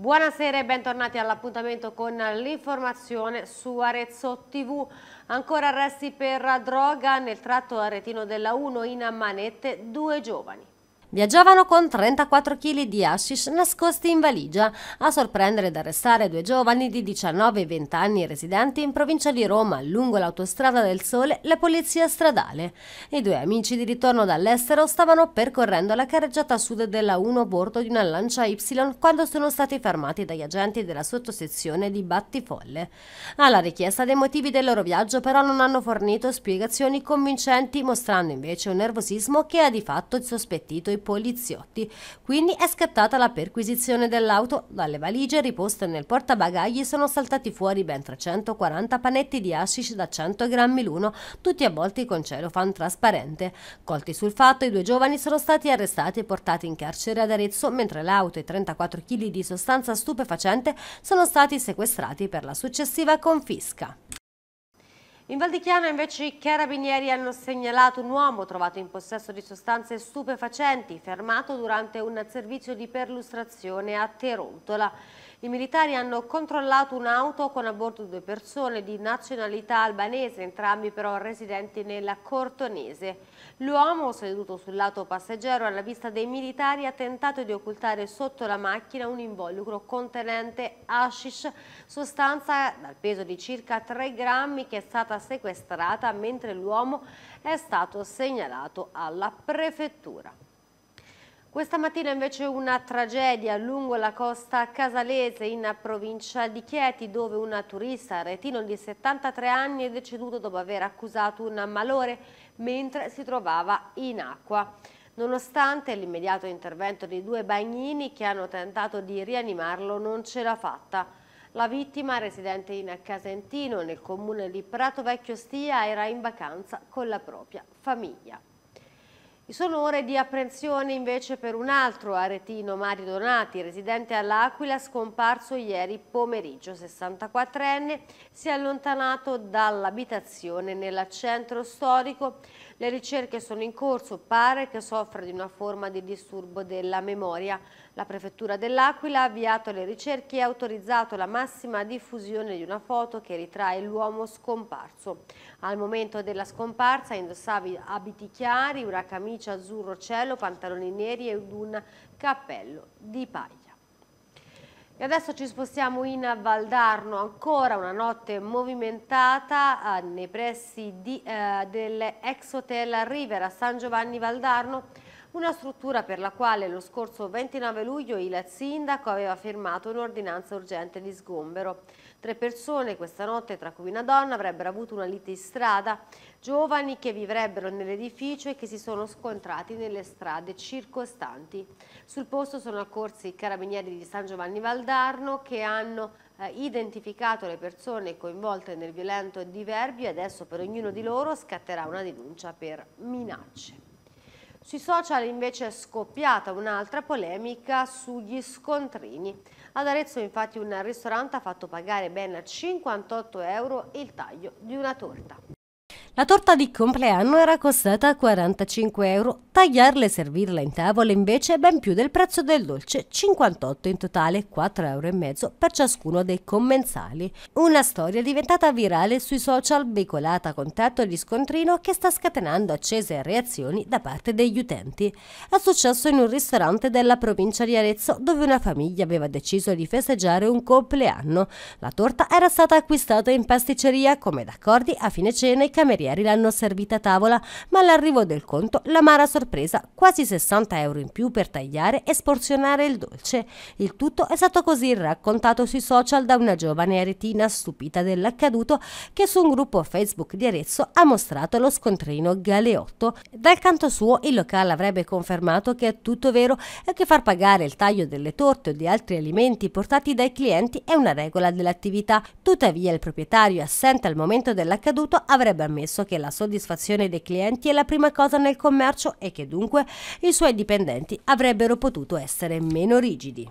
Buonasera e bentornati all'appuntamento con l'informazione su Arezzo TV. Ancora arresti per droga nel tratto aretino della 1 in Manette, 2 giovani. Viaggiavano con 34 kg di hashish nascosti in valigia. A sorprendere ed arrestare 2 giovani di 19 e 20 anni residenti in provincia di Roma, lungo l'autostrada del Sole, la polizia stradale. I 2 amici di ritorno dall'estero stavano percorrendo la carreggiata sud della 1 a bordo di una Lancia Y quando sono stati fermati dagli agenti della sottosezione di Battifolle. Alla richiesta dei motivi del loro viaggio però non hanno fornito spiegazioni convincenti, mostrando invece un nervosismo che ha di fatto sospettito i poliziotti. Quindi è scattata la perquisizione dell'auto. Dalle valigie riposte nel portabagagli sono saltati fuori ben 340 panetti di hashish da 100 grammi l'uno, tutti avvolti con celofan trasparente. Colti sul fatto, i 2 giovani sono stati arrestati e portati in carcere ad Arezzo, mentre l'auto e 34 kg di sostanza stupefacente sono stati sequestrati per la successiva confisca. In Val di Chiana invece i carabinieri hanno segnalato un uomo trovato in possesso di sostanze stupefacenti, fermato durante un servizio di perlustrazione a Terontola. I militari hanno controllato un'auto con a bordo 2 persone di nazionalità albanese, entrambi però residenti nella Cortonese. L'uomo, seduto sul lato passeggero alla vista dei militari, ha tentato di occultare sotto la macchina un involucro contenente hashish, sostanza dal peso di circa 3 grammi che è stata sequestrata mentre l'uomo è stato segnalato alla prefettura. Questa mattina invece una tragedia lungo la costa casalese in provincia di Chieti, dove un turista aretino di 73 anni è deceduto dopo aver accusato un malore mentre si trovava in acqua. Nonostante l'immediato intervento di 2 bagnini che hanno tentato di rianimarlo, non ce l'ha fatta. La vittima, residente in Casentino, nel comune di Prato Vecchio Stia, era in vacanza con la propria famiglia. Sono ore di apprensione invece per un altro aretino, Mario Donati, residente all'Aquila, scomparso ieri pomeriggio. 64enne, si è allontanato dall'abitazione nel centro storico. Le ricerche sono in corso, pare che soffra di una forma di disturbo della memoria. La prefettura dell'Aquila ha avviato le ricerche e ha autorizzato la massima diffusione di una foto che ritrae l'uomo scomparso. Al momento della scomparsa indossava abiti chiari, una camicia azzurro cielo, pantaloni neri ed un cappello di paglia. E adesso ci spostiamo in Valdarno, ancora una notte movimentata nei pressi dell'ex hotel Rivera San Giovanni Valdarno, una struttura per la quale lo scorso 29 luglio il sindaco aveva firmato un'ordinanza urgente di sgombero. 3 persone questa notte, tra cui una donna, avrebbero avuto una lite in strada, giovani che vivrebbero nell'edificio e che si sono scontrati nelle strade circostanti. Sul posto sono accorsi i carabinieri di San Giovanni Valdarno che hanno identificato le persone coinvolte nel violento diverbio e adesso per ognuno di loro scatterà una denuncia per minacce. Sui social invece è scoppiata un'altra polemica sugli scontrini. Ad Arezzo infatti un ristorante ha fatto pagare ben 58 euro il taglio di una torta. La torta di compleanno era costata 45 euro, tagliarla e servirla in tavola invece ben più del prezzo del dolce, 58 in totale, 4,5 euro per ciascuno dei commensali. Una storia diventata virale sui social, veicolata con tetto di scontrino che sta scatenando accese reazioni da parte degli utenti. È successo in un ristorante della provincia di Arezzo dove una famiglia aveva deciso di festeggiare un compleanno. La torta era stata acquistata in pasticceria come d'accordi a fine cena i camerieri l'hanno servita a tavola, ma all'arrivo del conto l'amara sorpresa, quasi 60 euro in più per tagliare e sporzionare il dolce. Il tutto è stato così raccontato sui social da una giovane aretina stupita dell'accaduto che su un gruppo Facebook di Arezzo ha mostrato lo scontrino Galeotto. Dal canto suo il locale avrebbe confermato che è tutto vero e che far pagare il taglio delle torte o di altri alimenti portati dai clienti è una regola dell'attività. Tuttavia il proprietario, assente al momento dell'accaduto, avrebbe ammesso che la soddisfazione dei clienti è la prima cosa nel commercio e che dunque i suoi dipendenti avrebbero potuto essere meno rigidi.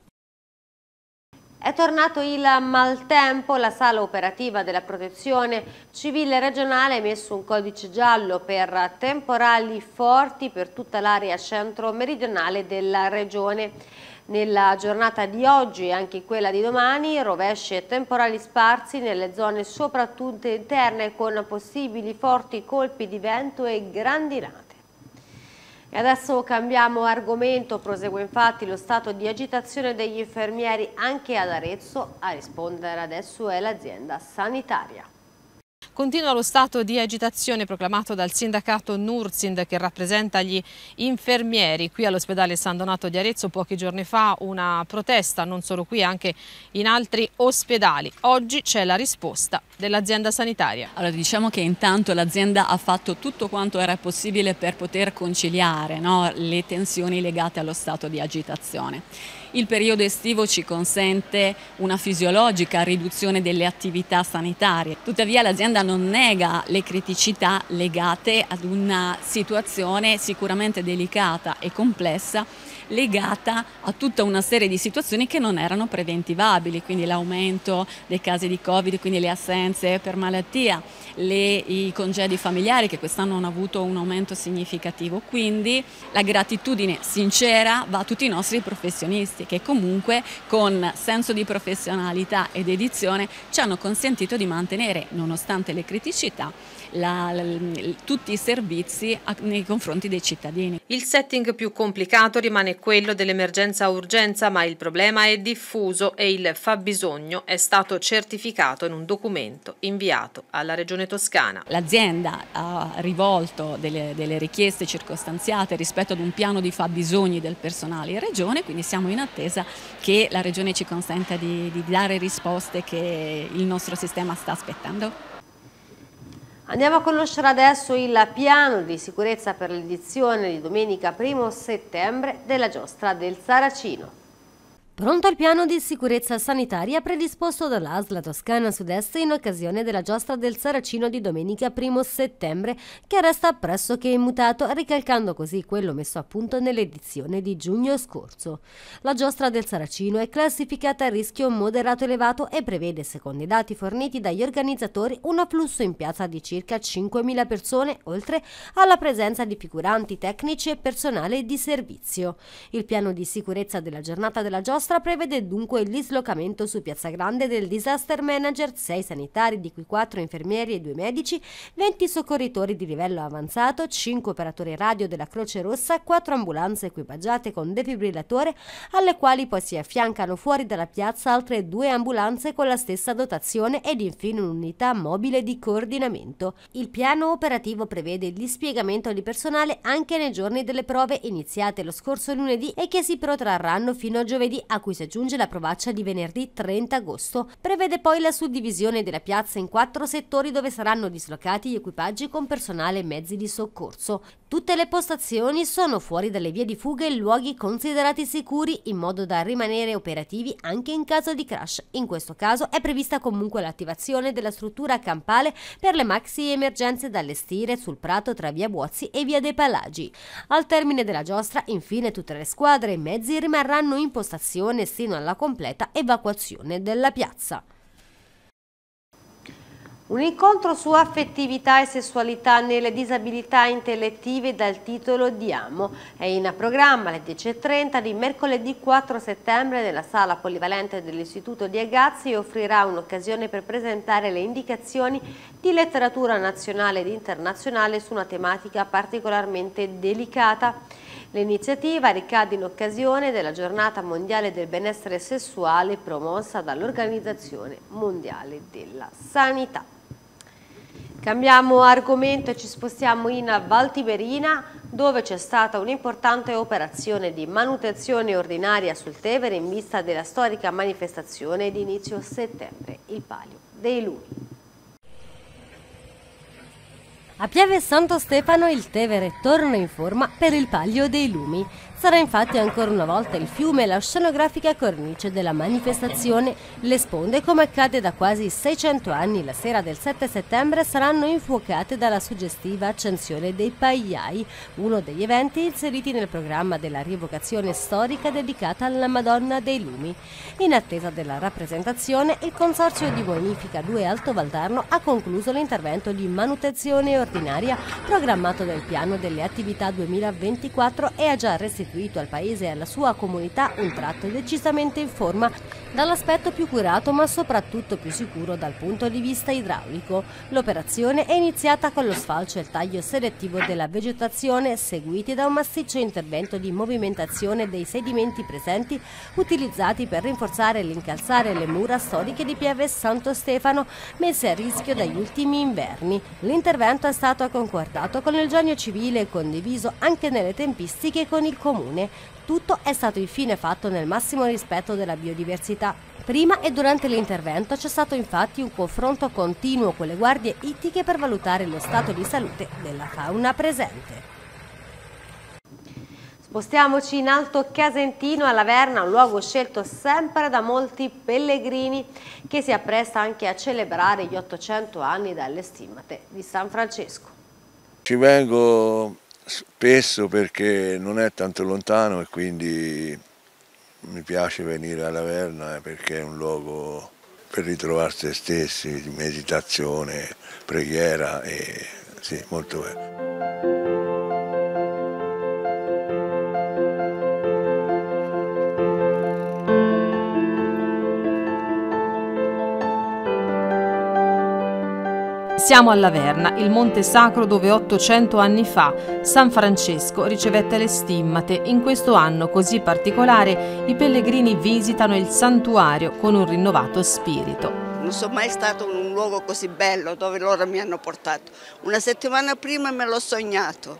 È tornato il maltempo, la sala operativa della Protezione Civile regionale ha emesso un codice giallo per temporali forti per tutta l'area centro-meridionale della regione. Nella giornata di oggi e anche in quella di domani, rovesci e temporali sparsi nelle zone soprattutto interne con possibili forti colpi di vento e grandinate. E adesso cambiamo argomento, prosegue infatti lo stato di agitazione degli infermieri anche ad Arezzo. A rispondere adesso è l'azienda sanitaria. Continua lo stato di agitazione proclamato dal sindacato Nursind, che rappresenta gli infermieri qui all'ospedale San Donato di Arezzo. Pochi giorni fa una protesta, non solo qui, anche in altri ospedali. Oggi c'è la risposta dell'azienda sanitaria. Allora, diciamo che intanto l'azienda ha fatto tutto quanto era possibile per poter conciliare, no, le tensioni legate allo stato di agitazione. Il periodo estivo ci consente una fisiologica riduzione delle attività sanitarie, tuttavia l'azienda non nega le criticità legate ad una situazione sicuramente delicata e complessa, legata a tutta una serie di situazioni che non erano preventivabili, quindi l'aumento dei casi di Covid, quindi le assenze per malattia, i congedi familiari che quest'anno hanno avuto un aumento significativo. Quindi la gratitudine sincera va a tutti i nostri professionisti che comunque con senso di professionalità e dedizione ci hanno consentito di mantenere, nonostante le criticità, tutti i servizi nei confronti dei cittadini. Il setting più complicato rimane quello dell'emergenza-urgenza, ma il problema è diffuso e il fabbisogno è stato certificato in un documento inviato alla Regione Toscana. L'azienda ha rivolto delle richieste circostanziate rispetto ad un piano di fabbisogni del personale in Regione, quindi siamo in attesa che la Regione ci consenta di dare risposte che il nostro sistema sta aspettando. Andiamo a conoscere adesso il piano di sicurezza per l'edizione di domenica 1° settembre della Giostra del Saracino. Pronto il piano di sicurezza sanitaria predisposto dall'ASL Toscana Sud-Est in occasione della Giostra del Saracino di domenica 1° settembre, che resta pressoché immutato, ricalcando così quello messo a punto nell'edizione di giugno scorso. La Giostra del Saracino è classificata a rischio moderato elevato e prevede, secondo i dati forniti dagli organizzatori, un afflusso in piazza di circa 5.000 persone, oltre alla presenza di figuranti tecnici e personale di servizio. Il piano di sicurezza della giornata della Giostra prevede dunque il dislocamento su Piazza Grande del disaster manager, 6 sanitari, di cui 4 infermieri e 2 medici, 20 soccorritori di livello avanzato, 5 operatori radio della Croce Rossa, 4 ambulanze equipaggiate con defibrillatore, alle quali poi si affiancano fuori dalla piazza altre 2 ambulanze con la stessa dotazione ed infine un'unità mobile di coordinamento. Il piano operativo prevede il dispiegamento di personale anche nei giorni delle prove iniziate lo scorso lunedì e che si protrarranno fino a giovedì, a cui si aggiunge la provaccia di venerdì 30 agosto. Prevede poi la suddivisione della piazza in 4 settori dove saranno dislocati gli equipaggi con personale e mezzi di soccorso. Tutte le postazioni sono fuori dalle vie di fuga in luoghi considerati sicuri, in modo da rimanere operativi anche in caso di crash. In questo caso è prevista comunque l'attivazione della struttura campale per le maxi emergenze da allestire sul prato tra via Buozzi e via dei Palagi. Al termine della giostra, infine, tutte le squadre e i mezzi rimarranno in postazione sino alla completa evacuazione della piazza. Un incontro su affettività e sessualità nelle disabilità intellettive dal titolo Diamo è in programma alle 10:30 di mercoledì 4 settembre nella sala polivalente dell'Istituto di Agazzi e offrirà un'occasione per presentare le indicazioni di letteratura nazionale ed internazionale su una tematica particolarmente delicata. L'iniziativa ricade in occasione della Giornata Mondiale del Benessere Sessuale promossa dall'Organizzazione Mondiale della Sanità. Cambiamo argomento e ci spostiamo in Val Tiberina, dove c'è stata un'importante operazione di manutenzione ordinaria sul Tevere in vista della storica manifestazione di inizio settembre, il Palio dei Lumi. A Pieve Santo Stefano il Tevere torna in forma per il Palio dei Lumi. Sarà infatti ancora una volta il fiume la scenografica cornice della manifestazione. Le sponde, come accade da quasi 600 anni la sera del 7 settembre, saranno infuocate dalla suggestiva accensione dei pagliai, uno degli eventi inseriti nel programma della rievocazione storica dedicata alla Madonna dei Lumi. In attesa della rappresentazione, il Consorzio di Bonifica 2 Alto Valdarno ha concluso l'intervento di manutenzione ordinaria programmato del piano delle attività 2024 e ha già restituito restituito al paese e alla sua comunità un tratto decisamente in forma dall'aspetto più curato ma soprattutto più sicuro dal punto di vista idraulico. L'operazione è iniziata con lo sfalcio e il taglio selettivo della vegetazione, seguiti da un massiccio intervento di movimentazione dei sedimenti presenti utilizzati per rinforzare e rincalzare le mura storiche di Pieve Santo Stefano messe a rischio dagli ultimi inverni. L'intervento è stato concordato con il Genio Civile e condiviso anche nelle tempistiche con il Comune. Tutto è stato infine fatto nel massimo rispetto della biodiversità. Prima e durante l'intervento c'è stato infatti un confronto continuo con le guardie ittiche per valutare lo stato di salute della fauna presente. Spostiamoci in Alto Casentino, a Laverna, un luogo scelto sempre da molti pellegrini che si appresta anche a celebrare gli 800 anni dalle stimmate di San Francesco. Ci vengo spesso perché non è tanto lontano e quindi mi piace venire a Laverna perché è un luogo per ritrovare se stessi, di meditazione, preghiera e sì, molto bello. Siamo a Laverna, il monte sacro dove 800 anni fa San Francesco ricevette le stimmate. In questo anno così particolare i pellegrini visitano il santuario con un rinnovato spirito. Non sono mai stato in un luogo così bello dove loro mi hanno portato. Una settimana prima me l'ho sognato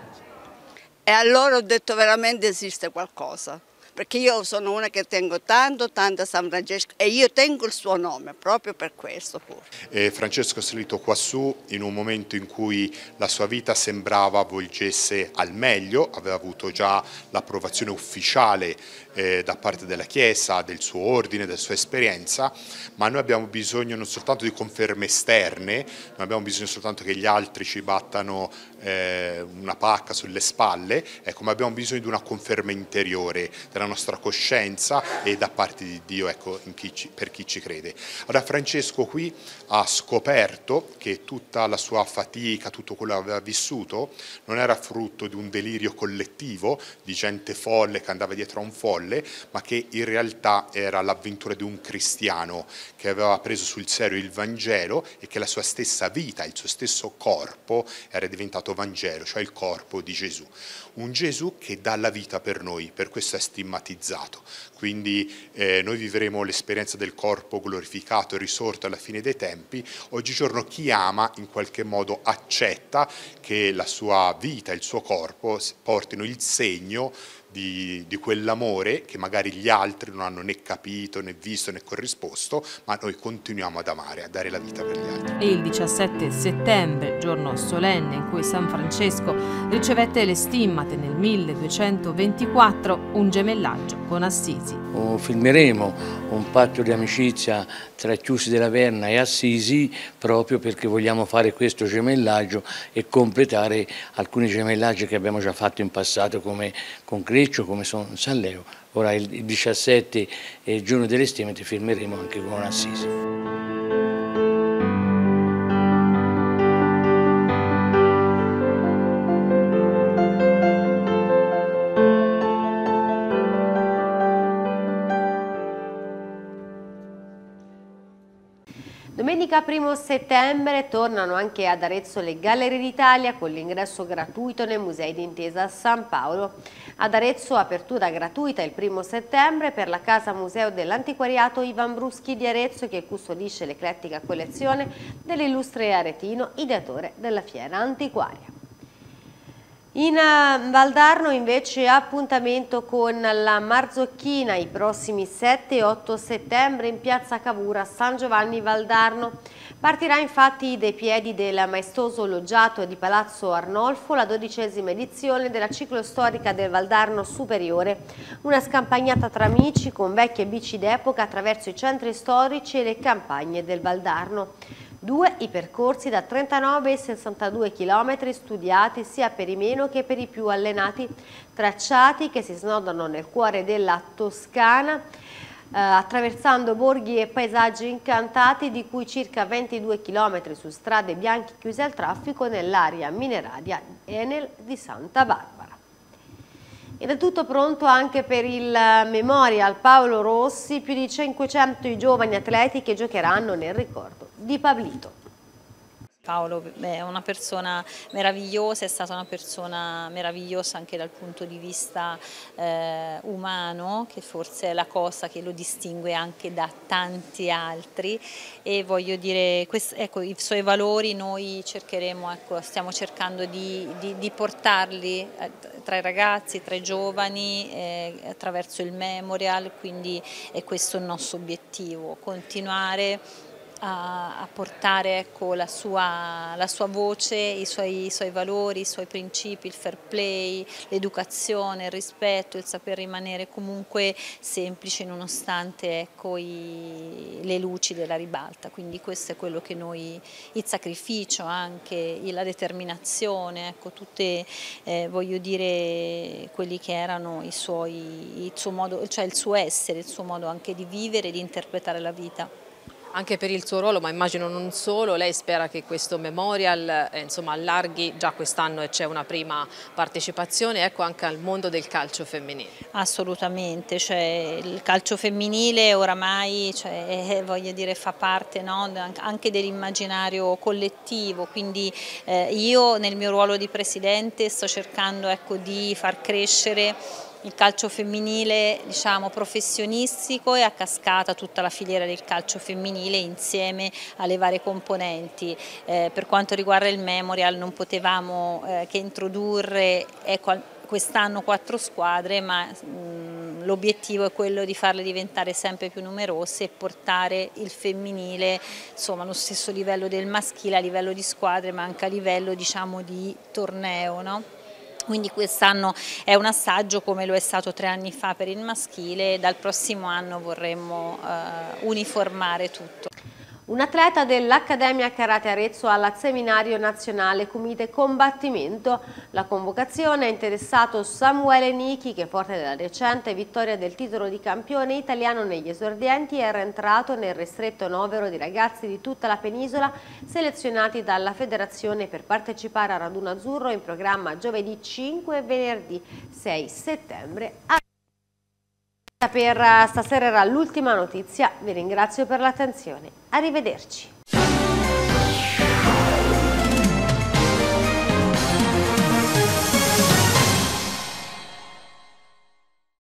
e allora ho detto veramente esiste qualcosa. Perché io sono una che tengo tanto a San Francesco e io tengo il suo nome proprio per questo pure. Francesco è salito quassù in un momento in cui la sua vita sembrava volgesse al meglio, aveva avuto già l'approvazione ufficiale da parte della Chiesa, del suo ordine, della sua esperienza, ma noi abbiamo bisogno non soltanto di conferme esterne, non abbiamo bisogno soltanto che gli altri ci battano una pacca sulle spalle, ecco, ma abbiamo bisogno di una conferma interiore della nostra coscienza e da parte di Dio, ecco, per chi ci crede. Allora Francesco qui ha scoperto che tutta la sua fatica, tutto quello che aveva vissuto non era frutto di un delirio collettivo, di gente folle che andava dietro a un folle, ma che in realtà era l'avventura di un cristiano che aveva preso sul serio il Vangelo e che la sua stessa vita, il suo stesso corpo era diventato Vangelo, cioè il corpo di Gesù. Un Gesù che dà la vita per noi, per questo è stigmatizzato. Quindi noi vivremo l'esperienza del corpo glorificato e risorto alla fine dei tempi. Oggigiorno chi ama in qualche modo accetta che la sua vita, il suo corpo portino il segno di quell'amore che magari gli altri non hanno né capito, né visto, né corrisposto, ma noi continuiamo ad amare, a dare la vita per gli altri. E il 17 settembre, giorno solenne in cui San Francesco ricevette le stimmate nel 1224, un gemellaggio con Assisi. Filmeremo un patto di amicizia tra Chiusi della Verna e Assisi proprio perché vogliamo fare questo gemellaggio e completare alcuni gemellaggi che abbiamo già fatto in passato come con Creccio, come San Leo. Ora il 17 giorno delle stimmate filmeremo anche con Assisi. Domenica 1 settembre tornano anche ad Arezzo le Gallerie d'Italia con l'ingresso gratuito nei musei d'Intesa San Paolo. Ad Arezzo apertura gratuita il 1 settembre per la Casa Museo dell'Antiquariato Ivan Bruschi di Arezzo che custodisce l'eclettica collezione dell'illustre aretino, ideatore della fiera antiquaria. In Valdarno invece appuntamento con la Marzocchina i prossimi 7 e 8 settembre in piazza Cavour San Giovanni Valdarno. Partirà infatti dai piedi del maestoso loggiato di Palazzo Arnolfo la 12ª edizione della ciclostorica del Valdarno Superiore, una scampagnata tra amici con vecchie bici d'epoca attraverso i centri storici e le campagne del Valdarno. 2 i percorsi da 39 e 62 km studiati sia per i meno che per i più allenati, tracciati che si snodano nel cuore della Toscana, attraversando borghi e paesaggi incantati di cui circa 22 km su strade bianche chiuse al traffico nell'area mineraria Enel di Santa Barbara. Ed è tutto pronto anche per il Memorial Paolo Rossi, più di 500 i giovani atleti che giocheranno nel ricordo di Pablito. Paolo è una persona meravigliosa, è stata una persona meravigliosa anche dal punto di vista umano, che forse è la cosa che lo distingue anche da tanti altri, e voglio dire, ecco, i suoi valori noi cercheremo, ecco, stiamo cercando di portarli tra i ragazzi, tra i giovani, attraverso il Memorial, quindi è questo il nostro obiettivo, continuare a portare, ecco, la sua voce, i suoi valori, i suoi principi, il fair play, l'educazione, il rispetto, il saper rimanere comunque semplice nonostante, ecco, le luci della ribalta. Quindi questo è quello che noi, il sacrificio anche, la determinazione, ecco, tutte, voglio dire, quelli che erano il suo modo, cioè il suo essere, il suo modo anche di vivere e di interpretare la vita. Anche per il suo ruolo, ma immagino non solo, lei spera che questo Memorial insomma, allarghi, già quest'anno c'è una prima partecipazione, ecco, anche al mondo del calcio femminile. Assolutamente, cioè, il calcio femminile oramai, cioè, voglio dire, fa parte, no, anche dell'immaginario collettivo, quindi io nel mio ruolo di presidente sto cercando, ecco, di far crescere il calcio femminile, diciamo, professionistico e a cascata tutta la filiera del calcio femminile insieme alle varie componenti. Per quanto riguarda il Memorial non potevamo che introdurre, ecco, quest'anno 4 squadre, ma l'obiettivo è quello di farle diventare sempre più numerose e portare il femminile, insomma, allo stesso livello del maschile, a livello di squadre ma anche a livello, diciamo, di torneo, no? Quindi quest'anno è un assaggio come lo è stato 3 anni fa per il maschile, e dal prossimo anno vorremmo uniformare tutto. Un atleta dell'Accademia Karate Arezzo al Seminario Nazionale Kumite Combattimento. La convocazione ha interessato Samuele Nichi, che forte della recente vittoria del titolo di campione italiano negli esordienti era entrato nel ristretto novero di ragazzi di tutta la penisola selezionati dalla federazione per partecipare al raduno azzurro in programma giovedì 5 e venerdì 6 settembre. Per stasera era l'ultima notizia, vi ringrazio per l'attenzione, arrivederci.